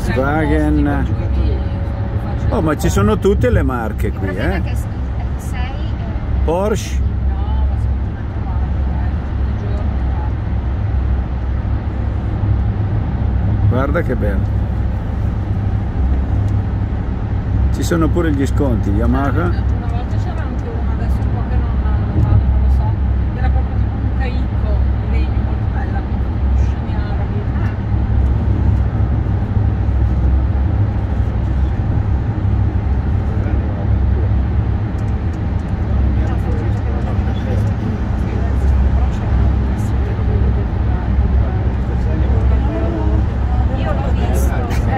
Volkswagen. Oh, ma ci sono tutte le marche qui, eh? Porsche. Guarda che bello. Ci sono pure gli sconti, Yamaha. Una volta c'era anche uno, adesso un po' che non vado, non lo so. Era proprio tipo un caicco in legno molto bella, con sceni arabi. Io l'ho visto,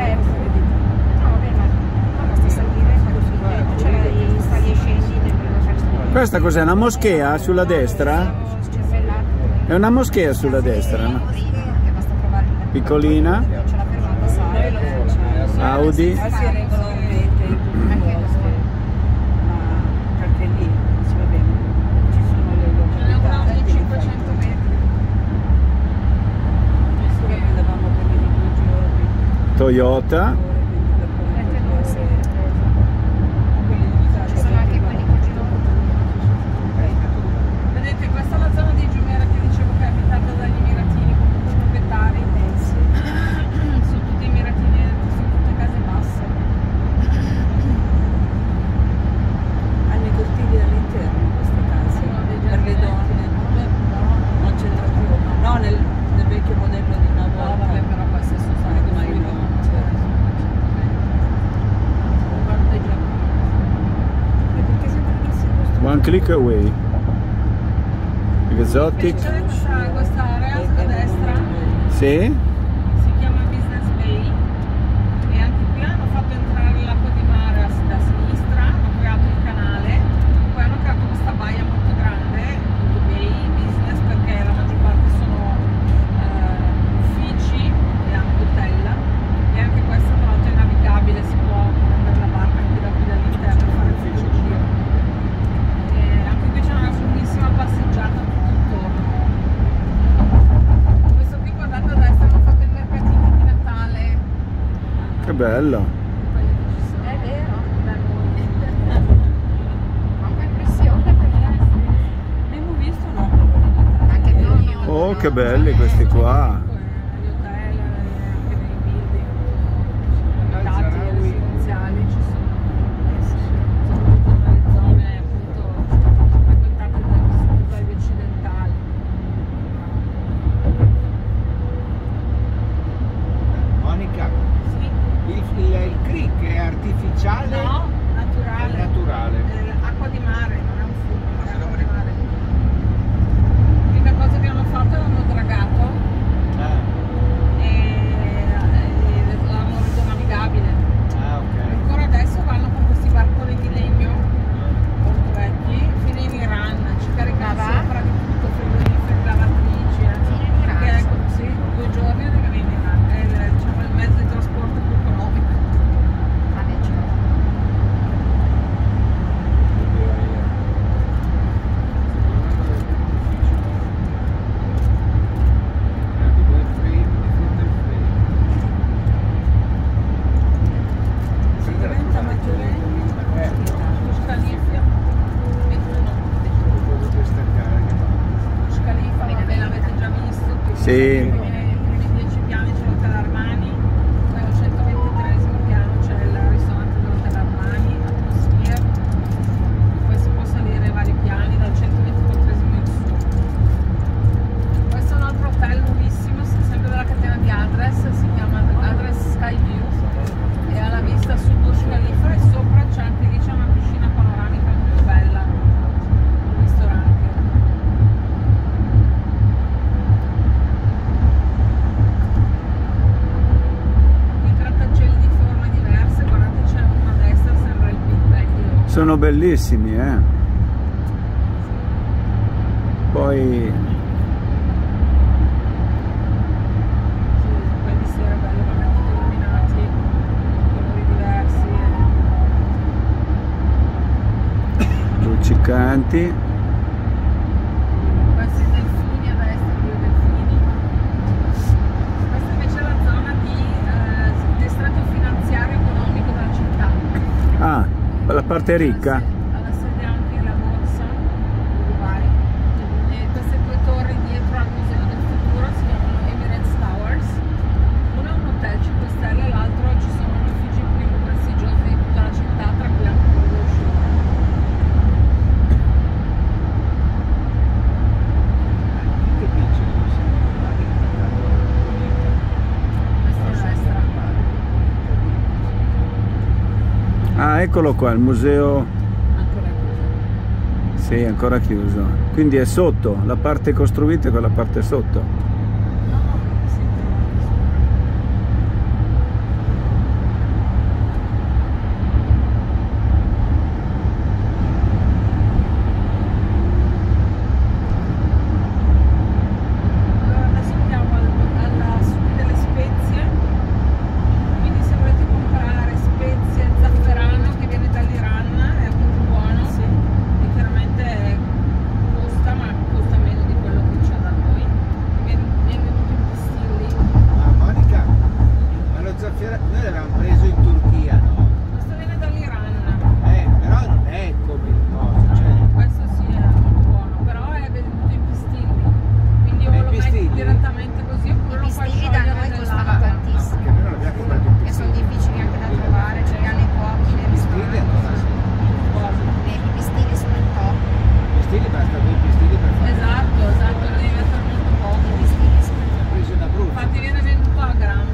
Questa cos'è? Una moschea sulla destra? È una moschea sulla destra, no? Piccolina. Audi. Toyota. Vedete, questa è la zona di Jumeirah che dicevo che è abitata dagli emiratini, comunque proprietari. Sono tutti emiratini, sono tutte case basse. Hanno i cortili all'interno queste case, per le donne, non c'entra più, no, nel vecchio modello di una volta. No, vabbè, però queste sono state costruite. Guarda i giardini. Perché sempre che si costruisce? One click away. Exotic. C'è questa area a destra, Sì. si chiama Business Bay, e anche qui hanno fatto entrare l'acqua di mare da sinistra, hanno creato il canale, poi hanno creato questa baia molto grande, appunto Bay Business, perché la maggior parte sono uffici e anche hotel, e anche questa tra l'altro è navigabile, si può prendere la barca anche da qui dall'interno e fare tutto il giro. E anche qui c'è una lunghissima passeggiata tutto intorno. Questo qui, guardate a destra, hanno fatto il mercatino di Natale. Che bello. Quelli che ci sono. È vero, Da noi. fa un po' impressione Abbiamo visto un albero di Natale. anche noi. Oh, che belli questi qua. Gli hotel, anche nei building, abitati e residenziali ci sono. Soprattutto nelle zone appunto frequentate dagli occidentali. Monica, Sì? il crick è artificiale? No, naturale. È naturale. Acqua di mare, non è un fiume, è acqua di mare. L'unica cosa che hanno fatto è l'hanno dragato e l'hanno reso navigabile. Ok. Ancora adesso vanno con questi barconi di legno molto vecchi fino in Iran, ci caricano sopra di tutto, frigoriferi, lavatrici. Perché ecco, sì, 2 giorni ed arrivi in Iran. È diciamo, il mezzo di trasporto più economico. Si diventa maggiore. Burj Khalifa, Burj Khalifa, vabbè, l'avete già visto. Sì. I primi 10 piani c'è l'hotel Armani, poi al 123esimo piano c'è il ristorante dell'hotel Armani, Atmosphere, poi si può salire ai vari piani dal 124esimo in su. Questo è un altro hotel nuovissimo, sempre della catena di Adres, si chiama Adres Skyview, e ha la vista su Burj Khalifa e sopra c'è anche lì c'è una piscina panoramica molto bella, un ristorante. I grattacieli di forme diverse, guardate c'è uno a destra, sembra il Big Bang di Londra. Sono bellissimi, eh. Poi Poi di sera bello, vanno tutti illuminati, colori diversi. luccicanti. Questi delfini a destra, due delfini. Questa invece è la zona di distretto parte ricca. Alla sede anche la borsa di Dubai. E queste due torri dietro al Museo del Futuro si chiamano Emirates Towers. Uno è un hotel 5 stelle, l'altro ci sono gli uffici più prestigiosi di tutta la città, tra cui anche quello dello show. Che dice? Questa è destra. Ah, eccolo qua, il museo. Ancora chiuso. Sì, è ancora chiuso. Quindi è sotto, la parte costruita è quella parte sotto. No, sì, allora adesso andiamo alla suite delle spezie, quindi se volete comprare spezie, zafferano che viene dall'Iran, è molto buono, e chiaramente costa, ma costa meno di quello che c'è da noi, viene venuto in pistilli. Ma Monica, ma lo zafferano noi l'avevamo preso in Turchia, no? Questo viene dall'Iran. Però non è come il nostro, cioè. Questo sì è molto buono, però è venuto in pistilli, quindi o È in lo metti pistilli? direttamente così oppure I lo fai pistilli da sciogliere noi costano nell'acqua. tantissimo. Perché noi non l'abbiamo comprato in E sono pistilli. difficili anche da trovare, ce li hanno i pochi nei Pistilli ancora ristoranti. sì. I pistilli sono il top. Pistilli basta due pistilli per fare. Esatto, lo devi mettere molto poco. I pistilli sono il Ho preso una brutta. Infatti viene venduto a grammo.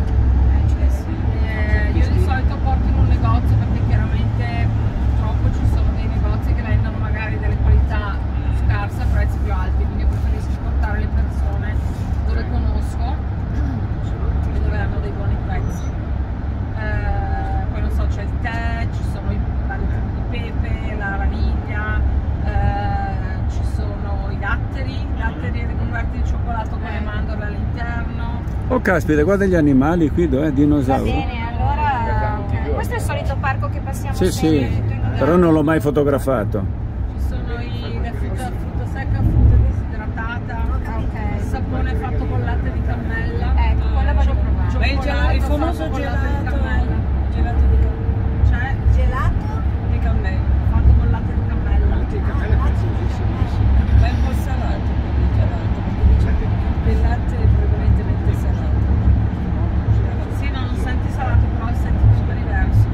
Io di solito porto in un negozio perché chiaramente purtroppo ci sono dei negozi che vendono magari delle qualità scarse a prezzi più alti, quindi io preferisco portare le persone dove conosco e dove hanno dei buoni prezzi. Poi non so, c'è il tè, ci sono i vari tipi di pepe, la vaniglia, ci sono i datteri ricoperti di cioccolato con le mandorle all'interno. Oh caspita, guarda gli animali qui, dov'è? Va Dinosauro. bene, allora questo è il solito parco che passiamo Sì, sì, sempre tutto in però non l'ho mai fotografato. Ci sono le frutta secca, frutta disidratata, Ok. il sapone fatto con latte di cannella. Ecco, quello vado a provare. Beh, il famoso fatto con gelato, latte di cannella. C'è Gelato? di cammello. fatto con latte di cannella. Il cammello è preziosissimo. Ma è un po' salato il gelato, perché il latte è prevalentemente salato. Sì, no, non senti salato, però senti super diverso.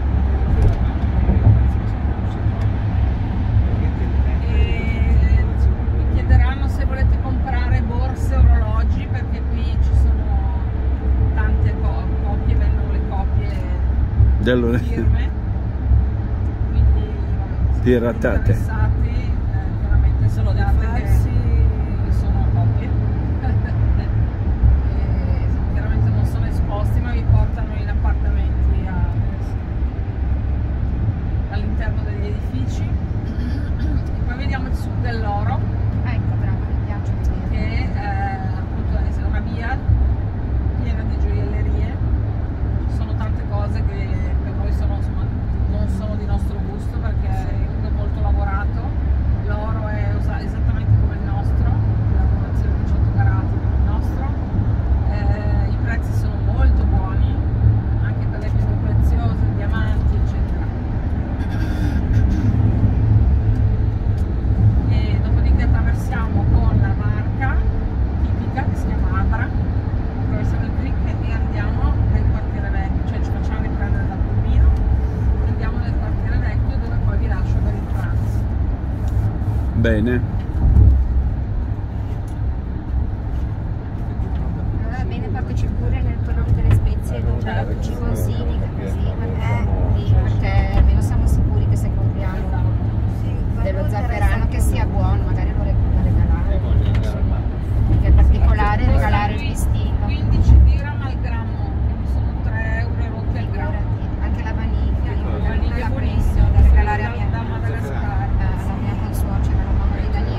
E mi chiederanno se volete comprare borse, orologi, perché qui ci sono tante copie, vendono le copie firme. Quindi vabbè, se Piratate. siete interessati, chiaramente Sono dei sappiate falsi. che sono copie. E chiaramente non sono esposti, ma vi portano in appartamenti all'interno degli edifici. E poi vediamo il sud dell'oro, Ecco, brava, mi piace vedere. che appunto è una via piena di gioiellerie. Ci sono tante cose che per noi sono, insomma, non sono di nostro gusto perché è molto lavorato. L'oro è esattamente come il nostro, la lavorazione di 100 carati come il nostro. I prezzi sono molto buoni, anche per le pietre preziose, diamanti, eccetera. E dopodiché attraversiamo con la barca tipica che si chiama Abra, attraversiamo il creek e andiamo nel quartiere vecchio, cioè ci facciamo riprendere dal pulmino, andiamo nel quartiere vecchio dove poi vi lascio per il pranzo. Bene. Allora bene parteci pure nel quello delle spezie dove ci consigli, così, sì, perché almeno siamo sicuri che se compriamo dello zafferano che sia buono, magari lo regalare. Perché è particolare regalare il pistillo. 15 dirham al grammo, quindi sono 3 euro rotti al grammo. Anche la vaniglia, io La vaniglia la buonissima, prendo da regalare a da Madagascar. la mia consuocera, la mamma di Daniele.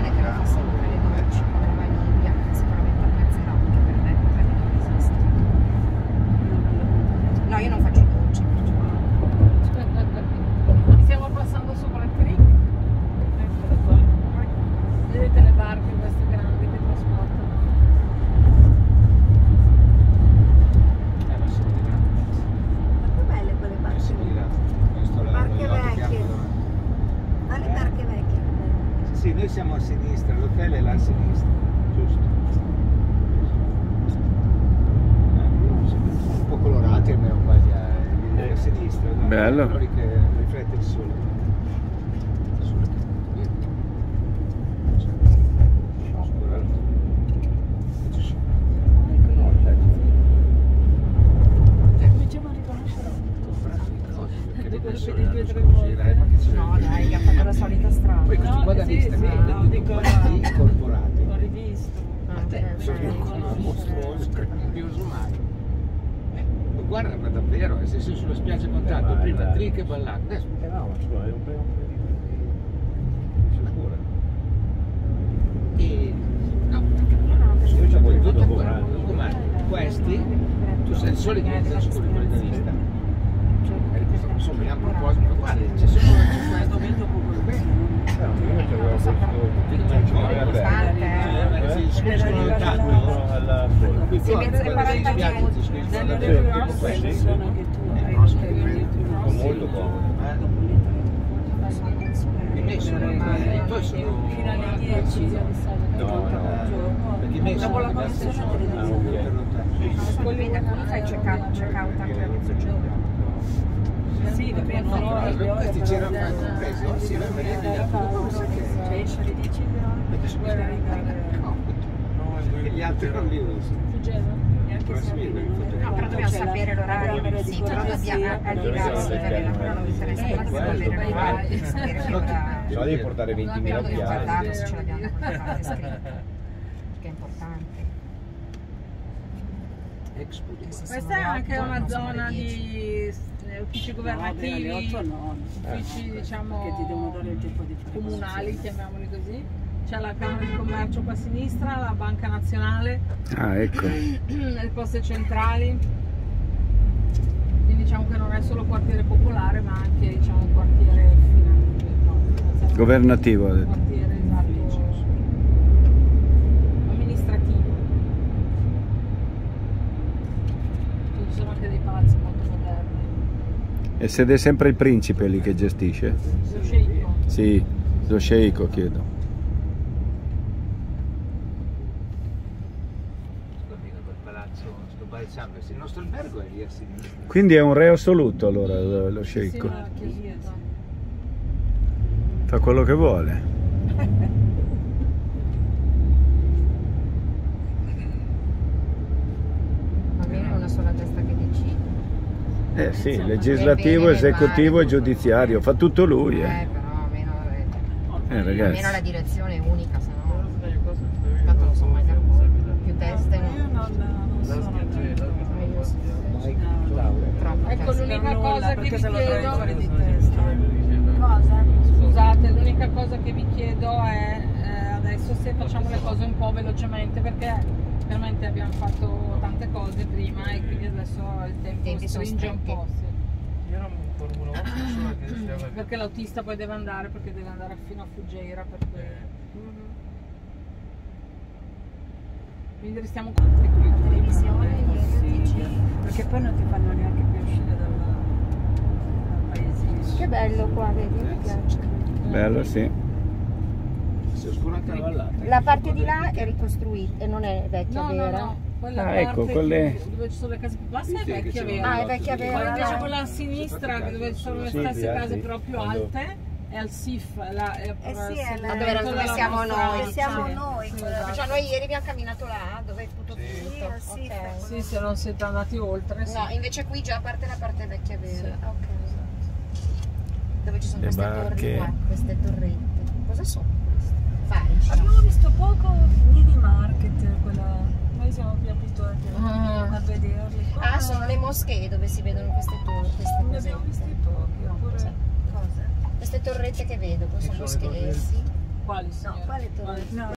bello. Quello lì che riflette il sole. No, dai, ha fatto la solita strada. Poi questi qua da vista incorporati. L'ho rivisto. A te sono mostruoso, grandioso mai. Ma guarda, ma davvero, se sei sulla spiaggia con tanto, prima trick e ballato, adesso No, ma scusa, è un po' sicuro. E no, io ci voglio tutto dopo, com'è? Questi, tu sei il sole diventano scuri quelli da vista. Insomma, a proposito, ma guarda, c'è solo questo momento poco bene. Si scuotono il tatto. Sì, mezzo e 40 minuti. Sono molto comodo. I miei sono normali, poi sono Fino alle 10 di solito. perché i miei sono Dopo la colazione Fai check out anche a mezzogiorno. sì, dipende. questi c'erano compresi, sì, la merenda Esce alle 10 e gli altri non li uso. No, però dobbiamo sapere l'orario. Sì, però dobbiamo al di là, sì, vabbè, la cronometra resta, sapere l'orario, sapere l'orario. No, devi portare 20.000 Dobbiamo occhiali. guardarlo se ce l'abbiamo da qualche parte scritto, perché è importante. Questa è anche una zona di uffici governativi, uffici diciamo Che ti devono dare il tempo di fare comunali, chiamiamoli così. C'è la Camera di Commercio qua a sinistra, la Banca Nazionale, Ah, ecco. le poste centrali. Quindi diciamo che non è solo quartiere popolare, ma anche diciamo quartiere Governativo, ha detto. quartiere esatto amministrativo. Ci sono anche dei palazzi molto moderni. E siete sempre il principe lì che gestisce? Lo sceicco. Sì, lo sceicco chiedo. Il nostro albergo è lì a sinistra. Quindi è un re assoluto allora lo Sì, sceicco. la chiesetta. Fa quello che vuole. Almeno è una sola testa che decide. Eh sì, legislativo, esecutivo e giudiziario, fa tutto lui. Però almeno Ragazzi. almeno la direzione è unica, se no tanto non sono mai d'accordo. Più teste troppo. Ecco, l'unica cosa che vi chiedo, Cosa? scusate, l'unica cosa che vi chiedo è adesso se facciamo le cose un po' velocemente, perché veramente abbiamo fatto tante cose prima e quindi adesso il tempo tempi sono stringe un po'. Io non formulo Perché l'autista poi deve andare, perché deve andare fino a Fugeira, per cui... Quindi restiamo con La televisione, Perché poi non ti fanno neanche più uscire dal paesino. che bello qua, vedi, mi piace. Bello, sì. Si oscura anche la vallata. La parte di là è ricostruita e non è vecchia vera. quella Ah, ecco, parte quelle- dove ci sono le case più basse è Sì, che vecchia c'è vera. Ah, è vecchia vera. Poi invece quella a sinistra dove ci sono le stesse case sì, però più quando- alte è al SIF, è dove siamo noi. Siamo noi. Cioè noi ieri abbiamo camminato là, dove è tutto finito. Ok. Sì, se non siete andati oltre. Sì. No, invece qui già parte la parte vecchia vera. Sì. Ok. Dove ci sono Le queste barche. torri qua, queste torrette. Cosa sono queste? Farici. Abbiamo visto poco mini market, quella. Noi siamo più abituati a vederli. Qua Ah, sono le moschee dove si vedono queste torri, queste ne cose. abbiamo visti pochi, oppure. Cosa? Queste torrette che vedo, poi sono moschee, sì. Quali signore? No,